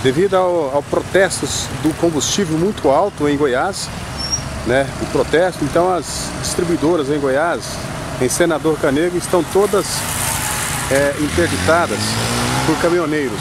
Devido ao protesto do combustível muito alto em Goiás, né, o protesto, então as distribuidoras em Goiás, em Senador Canedo, estão todas interditadas por caminhoneiros.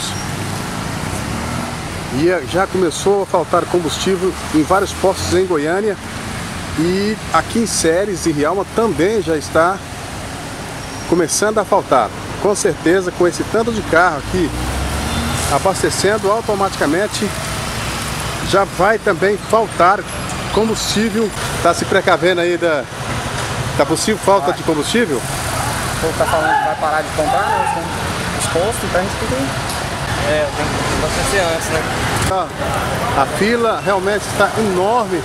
E já começou a faltar combustível em vários postos em Goiânia, e aqui em Ceres e Rialma também já está começando a faltar. Com certeza, com esse tanto de carro aqui abastecendo, automaticamente já vai também faltar combustível. Está se precavendo aí da possível falta de combustível? O povo está falando que vai parar de comprar, né, os postos, então a gente tem que abastecer antes, né? A fila realmente está enorme.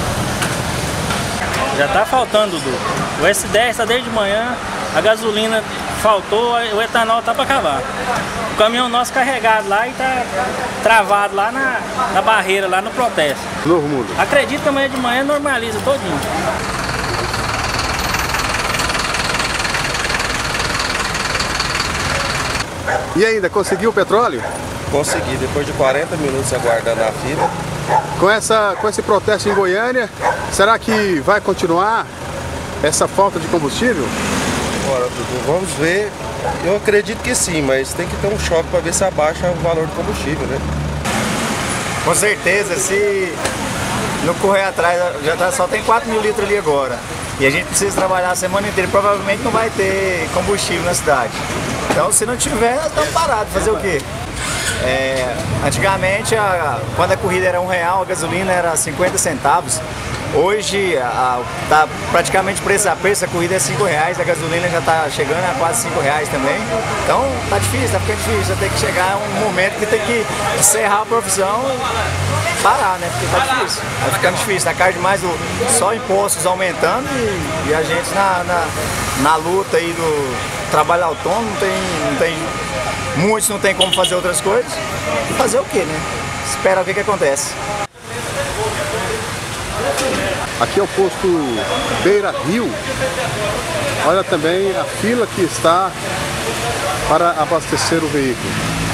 Já está faltando, Dudu. O S10 está desde manhã, a gasolina faltou, o etanol está para acabar. O caminhão nosso carregado lá e está travado lá na barreira, lá no protesto. Novo Mundo. Acredito que amanhã de manhã normaliza todinho. E ainda, conseguiu o petróleo? Consegui, depois de 40 minutos aguardando a fila. Com esse protesto em Goiânia, será que vai continuar essa falta de combustível? Ora, Dudu, vamos ver. Eu acredito que sim, mas tem que ter um choque para ver se abaixa o valor do combustível, né? Com certeza, se não correr atrás, só tem 4 mil litros ali agora. E a gente precisa trabalhar a semana inteira, provavelmente não vai ter combustível na cidade. Então, se não tiver, nós estamos parados, fazer o quê? Antigamente, quando a corrida era R$1, a gasolina era 50 centavos. Hoje está praticamente preço a preço, a corrida é R$5, a gasolina já está chegando a quase R$5 também. Então tá difícil, tá ficando difícil, tem que chegar um momento que tem que encerrar a profissão e parar, né? Porque tá difícil, tá ficando difícil, tá cada vez mais só impostos aumentando e a gente na luta aí do trabalho autônomo, muitos não tem como fazer outras coisas. Fazer o quê, né? Esperar o que acontece. Aqui é o posto Beira Rio. Olha também a fila que está para abastecer o veículo.